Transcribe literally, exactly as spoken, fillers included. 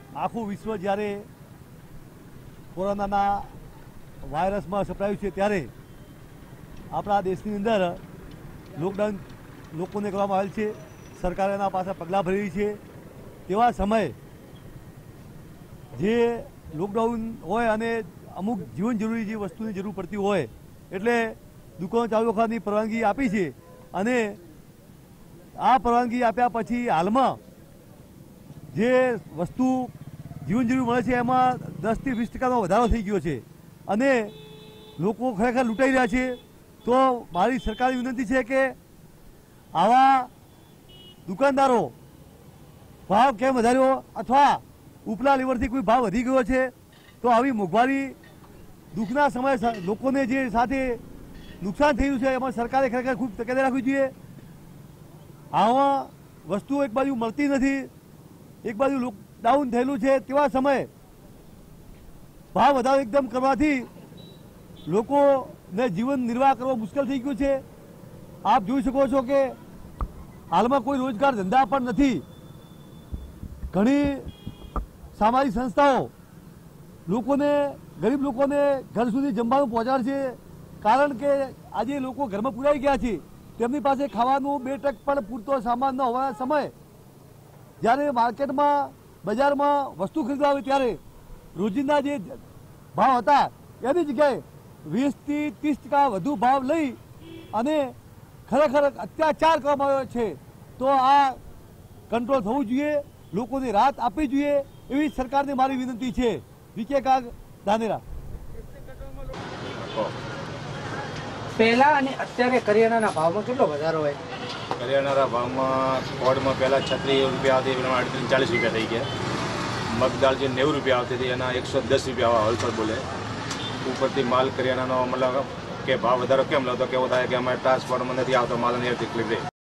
આખું વિશ્વ જ્યારે કોરોનાના વાયરસમાં સપડાયું છે ત્યારે આપણા દેશની અંદર લોકડાઉન લોકોને કરવામાં આવેલ છે. સરકારે એના પાસે પગલાં ભરી રહી છે. તેવા સમયે જે લોકડાઉન હોય અને અમુક જીવન જરૂરી જે વસ્તુની જરૂર પડતી હોય એટલે દુકાનો ચાલુ રાખવાની પરવાનગી આપી છે. અને આ પરવાનગી આપ્યા પછી હાલમાં જે વસ્તુ જીવન જરૂરી મળે છે એમાં દસથી વીસ ટકાનો વધારો થઈ ગયો છે અને લોકો ખરેખર લૂંટાઈ રહ્યા છે. તો મારી સરકારની વિનંતી છે કે આવા દુકાનદારો ભાવ કેમ વધાર્યો અથવા ઉપલા લેવલથી કોઈ ભાવ વધી ગયો છે તો આવી મોંઘવારી દુઃખના સમયે લોકોને જે સાથે નુકસાન થયું છે એમાં સરકારે ખરેખર ખૂબ તકેદારી રાખવી જોઈએ. આવા વસ્તુઓ એક બાજુ મળતી નથી, એક બાજુ લોકડાઉન થયેલું છે, તેવા સમયે ભાવ વધારો એકદમ કરવાથી લોકોને જીવન નિર્વાહ કરવો મુશ્કેલ થઈ ગયું છે. આપ જોઈ શકો છો કે હાલમાં કોઈ રોજગાર ધંધા પણ નથી. ઘણી સામાજિક સંસ્થાઓ લોકોને ગરીબ લોકોને ઘર સુધી જમવાનું પહોંચાડે છે, કારણ કે આજે લોકો ઘરમાં પુરાઈ ગયા છે. તેમની પાસે ખાવાનું બે ટક પણ પૂરતો સામાન ન હોવાના સમયે જ્યારે માર્કેટમાં બજારમાં વસ્તુ ખરીદવા આવે ત્યારે રોજિંદા જે ભાવ હતા એની જગ્યાએ વીસથી ત્રીસ ટકા વધુ ભાવ લઈ અને ખરેખર અત્યાચાર કરવામાં આવ્યો છે. તો આ કંટ્રોલ થવું જોઈએ, લોકોને રાહત આપવી જોઈએ એવી સરકારને મારી વિનંતી છે. વિકે કાગ, ધાનેરા. પહેલા અને અત્યારે કરિયાણાના ભાવમાં કેટલો વધારો હોય? કરિયાણાના ભાવમાં સ્પોટમાં પહેલાં છત્રીસ રૂપિયા આવતી એના અડત્રીસ ચાલીસ રૂપિયા થઈ ગયા. મગદાળ જે નેવું રૂપિયા આવતી હતી એના એકસો દસ રૂપિયા હોલસેલ બોલે. ઉપરથી માલ કરિયાણાનો મતલબ કે ભાવ વધારો કેમ લાવતો કેવો થાય કે અમારે ટ્રાન્સપોર્ટમાં નથી આવતો માલ, એની તકલીફ રહે.